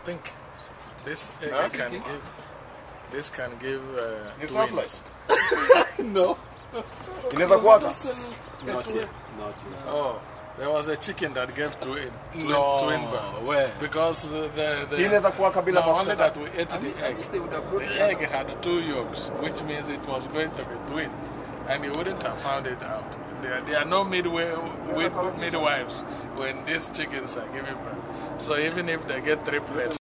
think this egg can give. This can give twins. No. Inaweza kuwaka? Not yet. Oh, there was a chicken that gave twin birth. Where? Because Inaweza kuwaka bila now only mafuta. that we ate the egg. The egg had 2 yolks, which means it was going to be twin, and you wouldn't have found it out. There are no midwives when these chickens are giving birth. So even if they get triplets.